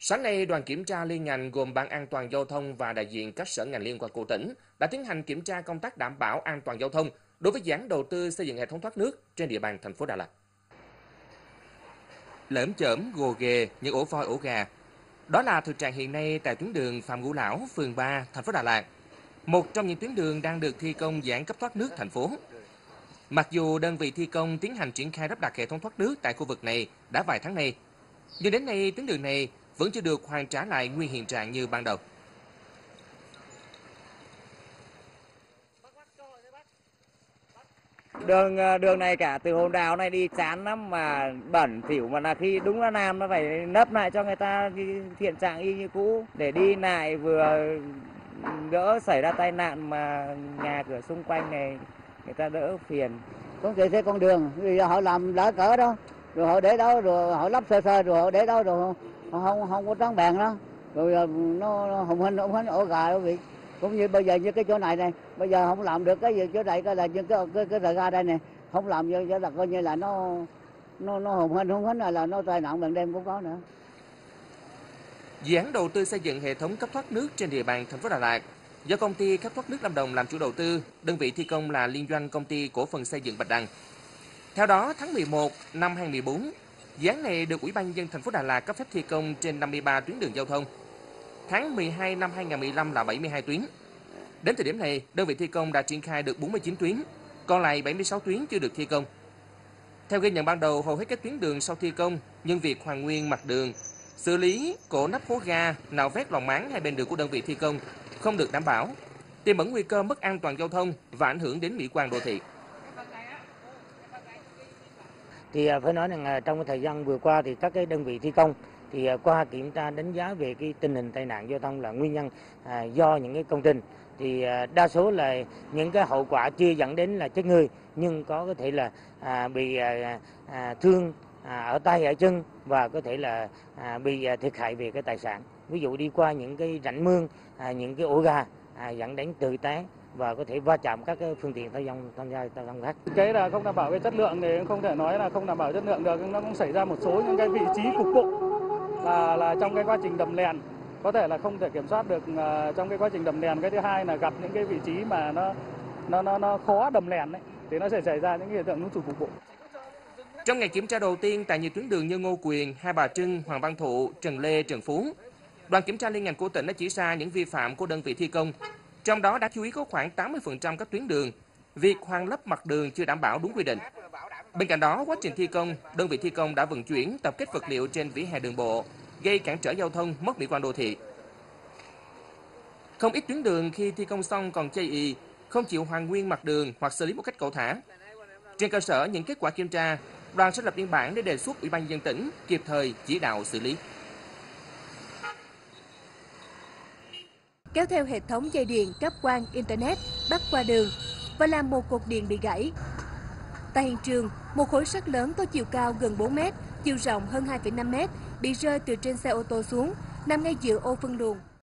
Sáng nay, đoàn kiểm tra liên ngành gồm Ban An toàn giao thông và đại diện các sở ngành liên quan của tỉnh đã tiến hành kiểm tra công tác đảm bảo an toàn giao thông đối với dự án đầu tư xây dựng hệ thống thoát nước trên địa bàn thành phố Đà Lạt. Lởm chởm, gồ ghề, những ổ voi ổ gà. Đó là thực trạng hiện nay tại tuyến đường Phạm Ngũ Lão, phường 3, thành phố Đà Lạt, một trong những tuyến đường đang được thi công dự án cấp thoát nước thành phố. Mặc dù đơn vị thi công tiến hành triển khai lắp đặt hệ thống thoát nước tại khu vực này đã vài tháng nay, nhưng đến nay tuyến đường này vẫn chưa được hoàn trả lại nguyên hiện trạng như ban đầu. Đường này cả từ Hòn Đào này đi chán lắm mà bẩn thỉu, mà là khi đúng là làm nó phải nấp lại cho người ta hiện trạng y như cũ để đi lại vừa đỡ xảy ra tai nạn mà nhà cửa xung quanh này người ta đỡ phiền. Không thể xây con đường vì họ làm lỡ cỡ đâu, rồi họ để đó, rồi họ lắp sơ sơ, rồi họ để đó, rồi không có trắng bèn đó, rồi nó hùng hình ổ gà đó vị. Cũng như bây giờ như cái chỗ này bây giờ không làm được cái gì chỗ này, cái là những cái rời ga đây này không làm cho là coi như là nó hùng hình là nó tai nạn ban đêm cũng có nữa. Dự án đầu tư xây dựng hệ thống cấp thoát nước trên địa bàn thành phố Đà Lạt do công ty cấp thoát nước Lâm Đồng làm chủ đầu tư, đơn vị thi công là liên doanh công ty cổ phần xây dựng Bạch Đằng. Theo đó, tháng 11 năm 2014, dự án này được Ủy ban nhân dân thành phố Đà Lạt cấp phép thi công trên 53 tuyến đường giao thông. Tháng 12 năm 2015 là 72 tuyến. Đến thời điểm này, đơn vị thi công đã triển khai được 49 tuyến, còn lại 76 tuyến chưa được thi công. Theo ghi nhận ban đầu, hầu hết các tuyến đường sau thi công, nhưng việc hoàn nguyên mặt đường, xử lý cổ nắp hố ga, nạo vét lòng máng hai bên đường của đơn vị thi công không được đảm bảo, tiềm ẩn nguy cơ mất an toàn giao thông và ảnh hưởng đến mỹ quan đô thị. Thì phải nói rằng trong thời gian vừa qua thì các cái đơn vị thi công thì qua kiểm tra đánh giá về cái tình hình tai nạn giao thông là nguyên nhân do những cái công trình, thì đa số là những cái hậu quả chưa dẫn đến là chết người, nhưng có thể là bị thương ở tay ở chân và có thể là bị thiệt hại về cái tài sản. Ví dụ đi qua những cái rãnh mương, những cái ổ gà dẫn đến tự té và có thể va chạm các cái phương tiện tham gia giao thông khác. Cái là không đảm bảo về chất lượng thì không thể nói là không đảm bảo chất lượng được, nó cũng xảy ra một số những cái vị trí cục bộ là trong cái quá trình đầm lèn có thể là không thể kiểm soát được trong cái quá trình đầm lèn. Cái thứ hai là gặp những cái vị trí mà nó khó đầm lèn ấy, thì nó sẽ xảy ra những hiện tượng lún sụt cục bộ. Trong ngày kiểm tra đầu tiên tại nhiều tuyến đường như Ngô Quyền, Hai Bà Trưng, Hoàng Văn Thụ, Trần Lê, Trần Phú, đoàn kiểm tra liên ngành của tỉnh đã chỉ ra những vi phạm của đơn vị thi công. Trong đó đã chú ý có khoảng 80% các tuyến đường, việc hoàn lấp mặt đường chưa đảm bảo đúng quy định. Bên cạnh đó, quá trình thi công, đơn vị thi công đã vận chuyển tập kết vật liệu trên vỉa hè đường bộ, gây cản trở giao thông, mất mỹ quan đô thị. Không ít tuyến đường khi thi công xong còn chây ỳ, không chịu hoàn nguyên mặt đường hoặc xử lý một cách cẩu thả. Trên cơ sở những kết quả kiểm tra, đoàn sẽ lập biên bản để đề xuất Ủy ban nhân dân tỉnh kịp thời chỉ đạo xử lý. Kéo theo hệ thống dây điện, cáp quang, internet bắc qua đường và làm một cột điện bị gãy. Tại hiện trường, một khối sắt lớn có chiều cao gần 4 m, chiều rộng hơn 2,5 m bị rơi từ trên xe ô tô xuống, nằm ngay giữa ô phân luồng.